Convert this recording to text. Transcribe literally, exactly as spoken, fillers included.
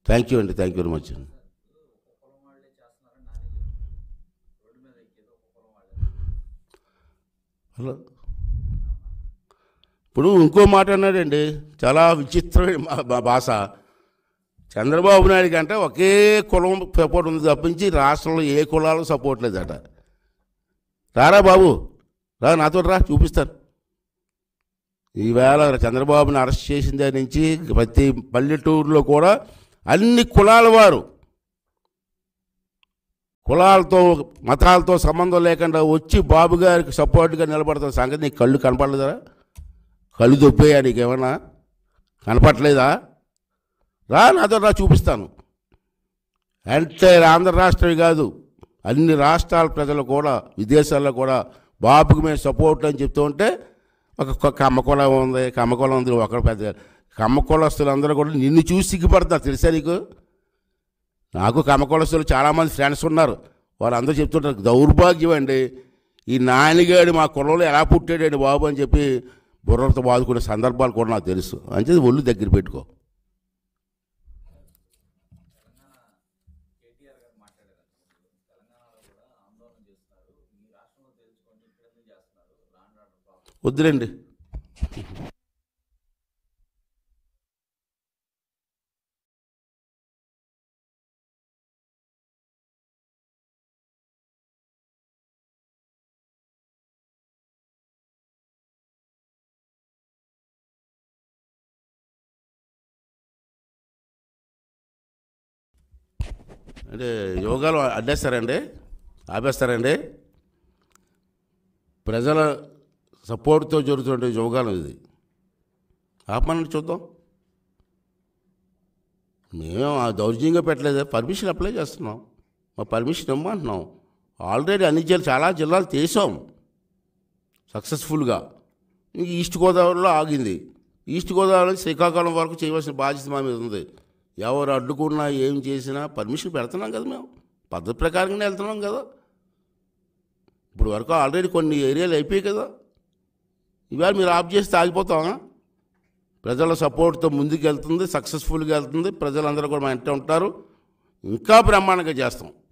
Thank you అండి, thank you very much అండి. Hello, ఇప్పుడు ఇంకో మాట అన్నాడండి, చాలా విచిత్రమైన భాష. చంద్రబాబు నాయుడు కంటే ఒకే కులం సపోర్ట్ ఉంది తప్పించి రాష్ట్రంలో ఏ కులాలు సపోర్ట్ లేదట. రారా బాబు, రా నాతో రా, చూపిస్తాను. ఈవేళ చంద్రబాబుని అరెస్ట్ చేసిన దాని నుంచి ప్రతి పల్లెటూరులో కూడా అన్ని కులాల వారు, కులాలతో మతాలతో సంబంధం లేకుండా వచ్చి బాబు గారికి సపోర్ట్గా నిలబడుతున్న సంగతి నీకు కళ్ళు కనపడలేదా? కళ్ళు దొబ్బేయా నీకేమన్నా? కనపట్లేదా? రా నాతో రా, చూపిస్తాను. అంటే ఆంధ్ర రాష్ట్రమే కాదు, అన్ని రాష్ట్రాల ప్రజలు కూడా, విదేశాల్లో కూడా బాబుకి మేము సపోర్ట్ అని చెప్తూ ఉంటే ఒక కమ్మకులం ఉంది, కమ్మకులం ఉంది, ఒక పెద్ద కమ్మకులస్తులు కూడా నిన్ను చూసి సిగ్గుపడతారు. తెలుసా నీకు? నాకు కమ్మకులస్తులు చాలామంది ఫ్రెండ్స్ ఉన్నారు, వాళ్ళందరూ చెప్తుంటారు దౌర్భాగ్యం అండి, ఈ నాయనగాడు మా కులంలో ఎలా పుట్టాడండి బాబు అని చెప్పి బుర్రతో బాదుకునే సందర్భాలు కూడా నాకు తెలుసు. అంతే, ఒళ్ళు దగ్గర పెట్టుకో. వద్దులేండి. అంటే యోగాలు అడ్డేస్తారండి, ఆపేస్తారండి. ప్రజల సపోర్ట్తో జరుగుతుంటే యోగాలు ఇది ఆపమని చూద్దాం. మేము ఆ దౌర్జన్యంగా పెట్టలేదు, పర్మిషన్ అప్లై చేస్తున్నాం, మా పర్మిషన్ ఇవ్వమంటున్నాం. ఆల్రెడీ అన్ని జిల్లాలు చాలా జిల్లాలు తీసాం సక్సెస్ఫుల్గా. ఇంక ఈస్ట్ గోదావరిలో ఆగింది. ఈస్ట్ గోదావరి శ్రీకాకుళం వరకు చేయవలసిన బాధ్యత మా మీద ఉంది. ఎవరు అడ్డుకున్నా ఏం చేసినా పర్మిషన్ పెడుతున్నాం కదా, మేము పద్ధతి ప్రకారంగానే వెళ్తున్నాం కదా. ఇప్పుడు వరకు ఆల్రెడీ కొన్ని ఏరియాలు అయిపోయాయి కదా. ఇవాళ మీరు ఆఫ్ చేస్తే ఆగిపోతామా? ప్రజల సపోర్ట్తో ముందుకు వెళ్తుంది, సక్సెస్ఫుల్గా వెళ్తుంది, ప్రజలందరూ కూడా మా ఇంట ఉంటారు, ఇంకా బ్రహ్మాండంగా చేస్తాం.